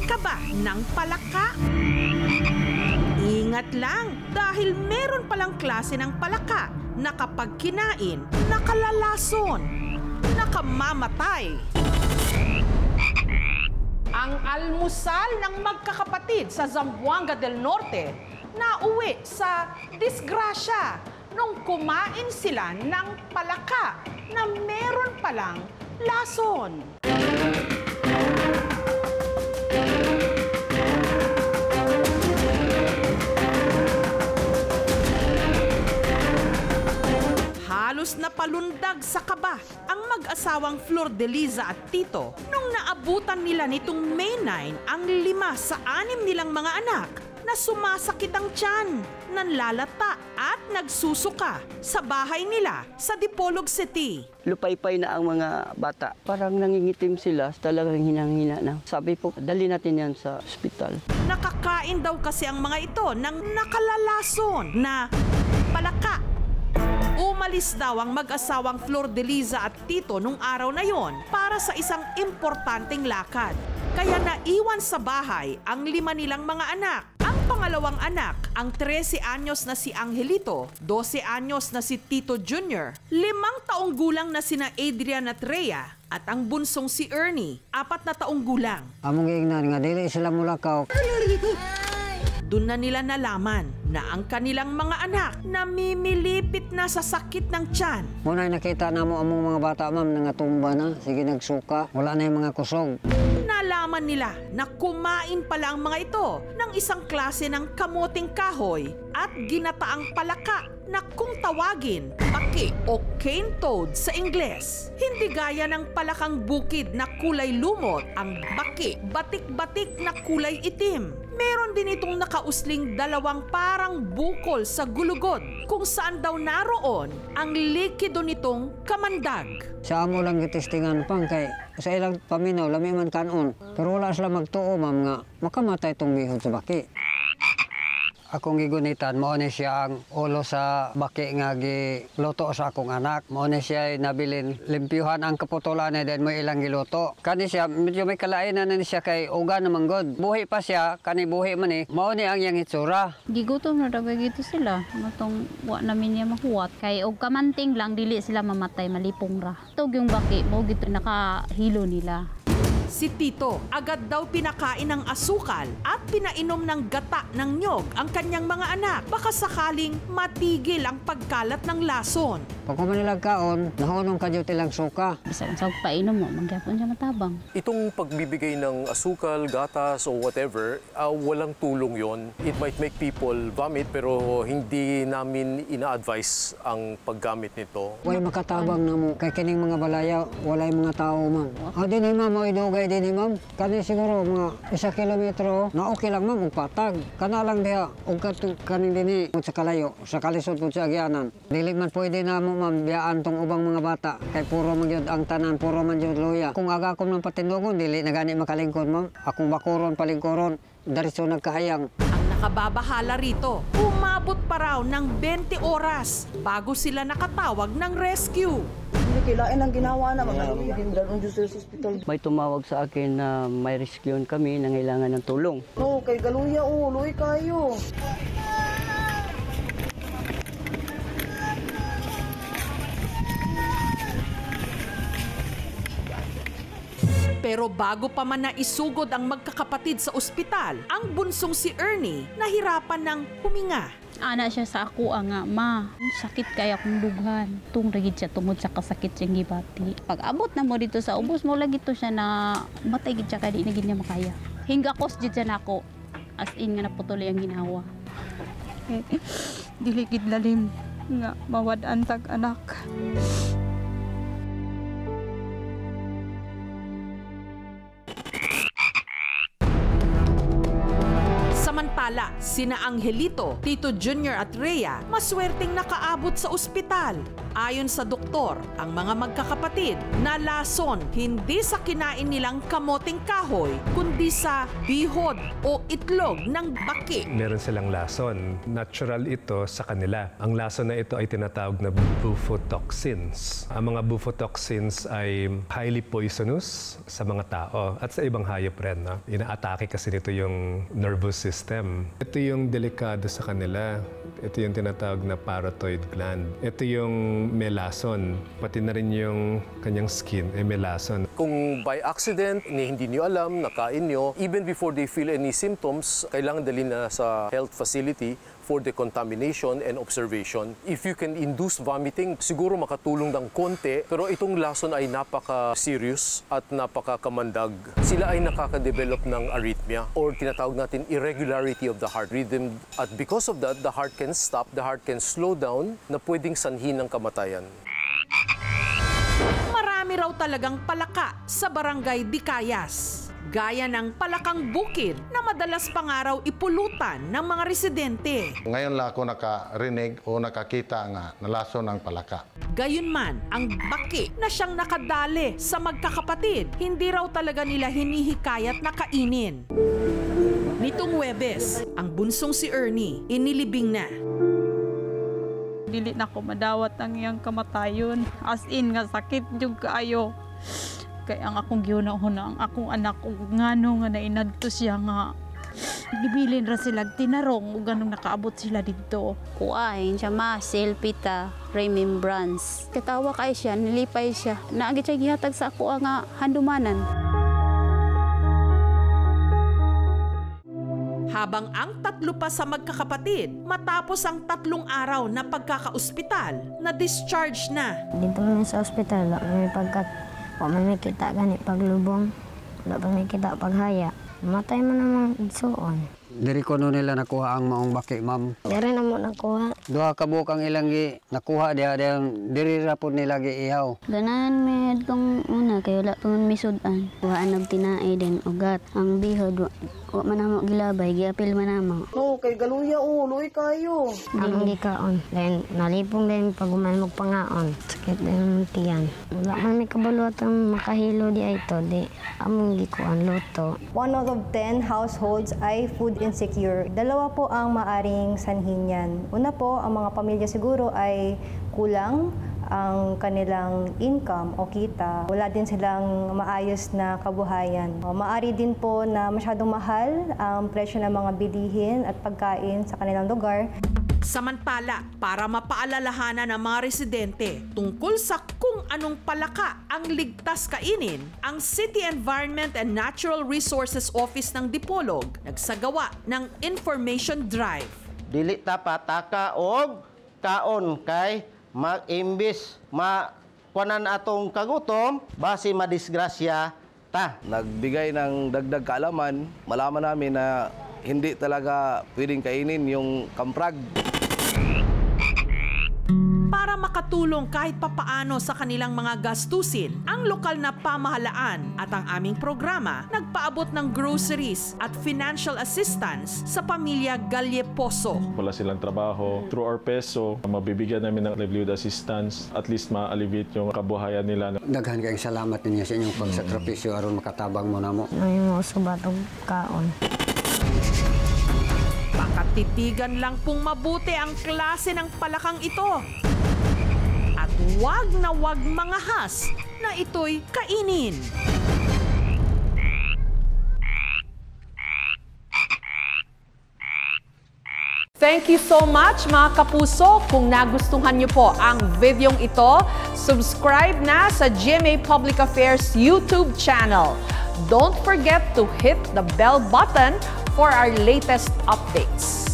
ka ba ng palaka? Ingat lang dahil meron palang klase ng palaka na kapag kinain, nakalalason, nakamamatay. Ang almusal ng magkakapatid sa Zamboanga del Norte nauwi sa disgrasya nung kumain sila ng palaka na meron palang lason. Halos napalundag sa kaba ang mag-asawang Flor de Liza at Tito nung naabutan nila nitong May 9 ang 5 sa 6 nilang mga anak na sumasakit ang tiyan, nanlalata at nagsusuka sa bahay nila sa Dipolog City. Lupaypay na ang mga bata. Parang nangingitim sila, talagang hinang-hina na. Sabi po, dali natin yan sa ospital. Nakakain daw kasi ang mga ito ng nakalalason na palaka. Umalis daw ang mag-asawang Flor de Liza at Tito nung araw na yon para sa isang importanteng lakad. Kaya naiwan sa bahay ang 5 nilang mga anak. Ang pangalawang anak, ang 13 anyos na si Angelito, 12 anyos na si Tito Jr., 5 taong gulang na sina Adrian at Rhea, at ang bunsong si Ernie, 4 na taong gulang. Among ingnan nga dili sila mulakaw. Doon na nila nalaman na ang kanilang mga anak namimilipit na sa sakit ng tiyan. Muna nakita na mo among mga bata, ma'am, nangatumba na. Sige, nagsuka. Wala na yung mga kusog. Nalaman nila na kumain pala ang mga ito ng isang klase ng kamuting kahoy at ginataang palaka na kung tawagin, baki o cane toad sa Ingles. Hindi gaya ng palakang bukid na kulay lumot, ang baki, batik-batik na kulay itim. Meron din itong nakausling 2 parang bukol sa gulugod kung saan daw naroon ang likido nitong kamandag. Sa amo lang gitistingan pang kay sa ilang paminaw, lami man kanon. Pero wala sila magtuo, ma'am, nga makamatay itong bihon sa baki. Akong gigunitan, mauni siya ang ulo sa baki nga giluto sa akong anak. Mauni siya nabilin limpyuhan ang kaputulan na din mo ilang giluto. Kani siya, medyo may kalainan na siya kay uga naman god. Buhi pa siya, kani buhi man eh. Mauni ang iyang itsura. Gigutom na daw gito sila. Matong wa namin niya mahuwat. Kay og kamanting lang, dili sila mamatay, malipong ra. Tug yung baki, mo gito nakahilo nila. Si Tito agad daw pinakain ng asukal at pinainom ng gata ng nyog ang kanyang mga anak. Baka sakaling matigil ang pagkalat ng lason. Pag kumanilag kaon, nahunong kadyo tilang suka. Bisag sa painom mo, magyapon siya matabang. Itong pagbibigay ng asukal, gatas o whatever, walang tulong yon. It might make people vomit pero hindi namin ina-advise ang paggamit nito. Way makatabang na mo kay kining mga balaya, walay mga tao, ma'am. O din ma'am, o inugay din ma'am. Kani siguro mga 1 kilometro, na okay lang ma'am, ugpatag. Kana lang diha, ug kanin din sa kalayo, sa kalisod po sa agyanan. Dili man pwede na mo ma'am, biyaan tong ubang mga bata. Kay puro man yun ang tanan, puro man yun luya. Kung aga ko ng patindogon, dili na gani makalingkod ma'am. Akong bakuron, palingkoron, daritso nagkahayang. Ang nakababahala rito, umabot pa raw ng 20 oras bago sila nakatawag ng rescue. Hindi kilain ang ginawa na mga dalong Diyos sa hospital. May tumawag sa akin na may rescuean kami, nangailangan ng tulong. Oo, kay galuya, luy kayo. Pero bago pa man naisugod ang magkakapatid sa ospital, ang bunsong si Ernie nahirapan ng huminga. Ana siya sa ako nga, ma, sakit kaya akong dughan. Tung ragid siya tungod sa kasakit siyang gibati. Pag abot na mo dito sa ubos mo lagi to siya na matay gid siya kaya di na gid niya makaya. Hingga kos gid siya nako. As in nga naputuloy ang ginawa. Dili gid lalim nga mawad-an tag anak. Samantala, sina Angelito, Tito Junior at Rhea maswerteng nakaabot sa ospital. Ayon sa doktor, ang mga magkakapatid nalason hindi sa kinain nilang kamoting kahoy, kundi sa bihod o itlog ng baki. Meron silang lason. Natural ito sa kanila. Ang lason na ito ay tinatawag na bufotoxins. Ang mga bufotoxins ay highly poisonous sa mga tao at sa ibang hayop rin. No? Inaatake kasi nito yung nervous system. Ito yung delikado sa kanila. Ito yung tinatawag na parotoid gland. Ito yung melason. Pati na rin yung kanyang skin ay melason. Kung by accident, hindi nyo alam, nakain nyo, even before they feel any symptoms, kailangan dalhin na sa health facility for decontamination and observation. If you can induce vomiting, siguro makatulong ng konti, pero itong lason ay napaka-serious at napaka-kamandag. Sila ay nakaka-develop ng arrhythmia or tinatawag natin irregularity of the heart rhythm. At because of that, the heart can stop, the heart can slow down na pwedeng sanhin ng kamatayan. Marami raw talagang palaka sa Barangay Dicayas. Gaya ng palakang bukid na madalas pangaraw ipulutan ng mga residente. Ngayon lang ako nakarinig o nakakita nga nalason ng palaka. Gayunman, ang baki na siyang nakadali sa magkakapatid, hindi raw talaga nila hinihikayat na kainin. Nitong Huwebes, ang bunsong si Ernie inilibing na. Dili na ko madawat ang iyang kamatayon. As in nga sakit jud kaayo. Kaya ang akong giuna-una, ang akong anak, ngano nga nainadto siya nga. Gibilin ra sila, tinarong, o ganong nakaabot sila dito. Kuain siya ma, selfie ta, remembrance. Katawa kay siya, nilipay siya. Naagit siya gihatag sa ako nga handumanan. Habang ang tatlo pa sa magkakapatid, matapos ang 3 araw na pagkaka-ospital, na-discharge na. Dito naman sa ospital, may may kita gani paglubong, wala pa may kita paghaya. Matay mo namang igsuon. Diri ko nila nakuha ang maong baki, ma'am. Diri na mo nakuha. Duha ka buok ang ilang nakuha diha diri ra pud nila giihaw. Ganahan may kong una kay wala pa man misudan. Waan og tinaay din ugat. Ang bihod wa man namo gilabay, giapil man namo. No, kay galuya luoy kayo. Among gikaon. Then nalipong din pag umanmog pangaon. Sakit din ang tiyan. Wala man may kabalot ang makahilo di ay to di among gikuan luto. 1 out of 10 households ay food insecure. 2 po ang maaring sanhin niyan. Una po, ang mga pamilya siguro ay kulang ang kanilang income o kita. Wala din silang maayos na kabuhayan. Maari din po na masyadong mahal ang presyo ng mga bilihin at pagkain sa kanilang lugar. Samantala, para mapaalalahanan ng mga residente tungkol sa kung anong palaka ang ligtas kainin, ang City Environment and Natural Resources Office ng Dipolog nagsagawa ng information drive. Dili ta pataka og kaon kay mag-imbis kuanan atong kagutom base madisgrasya ta. Nagbigay ng dagdag kaalaman, malaman namin na hindi talaga pwedeng kainin yung kamprag. Para makatulong kahit papaano sa kanilang mga gastusin, ang lokal na pamahalaan at ang aming programa nagpaabot ng groceries at financial assistance sa pamilya Galleposo. Wala silang trabaho. Through our peso, mabibigyan namin ng livelihood assistance. At least ma-alleviate yung kabuhayan nila. Daghan kayong salamat ninyo sa inyong pagsakripisyo aron makatabang mo namo. May mga subat og kaon. Pakatitigan lang pong mabuti ang klase ng palakang ito. At wag na wag mangahas na ito'y kainin. Thank you so much mga kapuso. Kung nagustuhan niyo po ang videong ito, subscribe na sa GMA Public Affairs YouTube channel. Don't forget to hit the bell button for our latest updates.